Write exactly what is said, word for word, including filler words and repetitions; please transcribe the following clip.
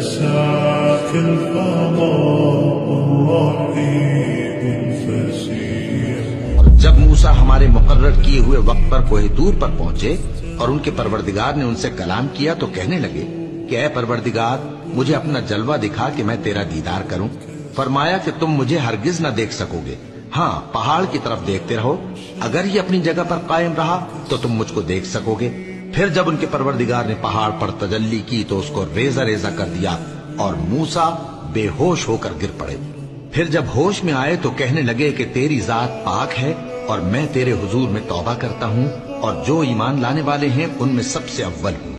أساك الفضاء الرحيم الفسيح। जब मूसा हमारे मुकर्रर किए हुए वक्त पर कोहे दूर पर पहुंचे और उनके परवरदिगार ने उनसे कलाम किया तो कहने लगे कि ऐ परवरदिगार, मुझे अपना जलवा दिखा कि मैं तेरा दीदार करूं। फरमाया कि तुम मुझे हरगिज न देख सकोगे, हाँ पहाड़ की तरफ देखते रहो, अगर ये अपनी जगह पर कायम रहा तो तुम मुझको देख सकोगे। फिर जब उनके परवरदिगार ने पहाड़ पर तजल्ली की तो उसको रेजा रेजा कर दिया और मूसा बेहोश होकर गिर पड़े। फिर जब होश में आए तो कहने लगे कि तेरी जात पाक है और मैं तेरे हुजूर में तौबा करता हूँ और जो ईमान लाने वाले हैं उनमें सबसे अव्वल हूँ।